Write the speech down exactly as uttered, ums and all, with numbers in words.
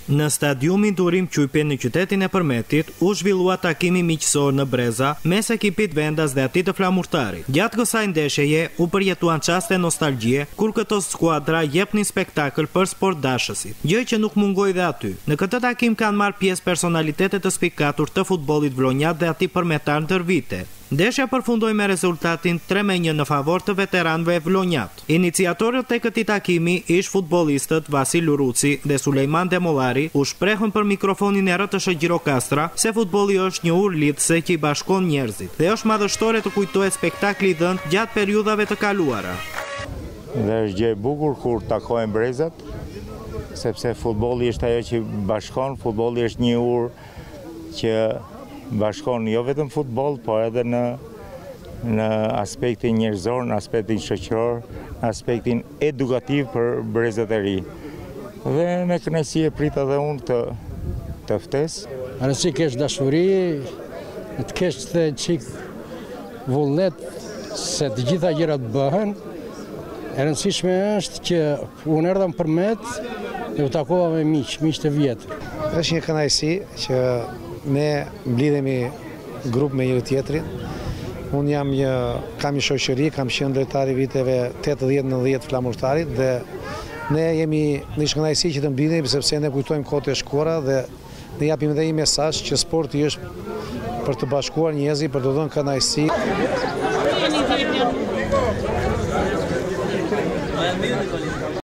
Në stadiumin Turim Qypje në qytetin e Përmetit u zhvillua takimi miqësor në breza mes ekipit vendas dhe atij të flamurtarit. Gjatë kësaj ndeshjeje u përjetuan çaste nostalgjie kur këto skuadra jepnin spektakël për sportdashësit, gjë që nuk mungoi dhe aty. Në këtë takim kanë marrë pjesë personalitete të spikatur të futbollit vlonjat dhe atij përmetar ndër vite. Ndeshja përfundoi me rezultatin tre me një në favor të veteranëve vlonjat. Iniciatorët e këtij takimi ish futbollistët Vasil Uruci dhe Sulejman Demollari u shprehën për mikrofonin e R T S Gjirokastra se futbolli është një urë lidhëse që i bashkon njerëzit dhe është madhështore të kujtohet spektakli i dhënë gjatë periudhave të kaluara. Dhe është gjë e bukur kur takojnë brezat, sepse futbolli është ajo që bashkon, futbolli është një urë që bashkon jo vetëm futboll, por edhe në në aspektin njerëzor, në aspektin shoqëror, në aspektin edukativ për brezat e ri. Dhe me kënaqësi e prit edhe unë të të ftes. Rëndësi kesh dashuri, të kesh të çik vullnet se të gjitha gjërat bëhen. E rëndësishme është që unë erdha në Përmet dhe u takova me miq, miq të vjetër. Është një kënaqësi që ne mblidhemi grup me njëri tjetrin. Unë jam një, kam një shoqëri, kam qenë lojtari viteve tetëdhjetë nëntëdhjetë flamurtarit dhe ne jemi në kënaqësi që të mblidhemi sepse ne kujtojmë kohët e shkuara dhe ne japim edhe një mesazh që sporti është për të bashkuar njerëzit, për të dhënë kënaqësi.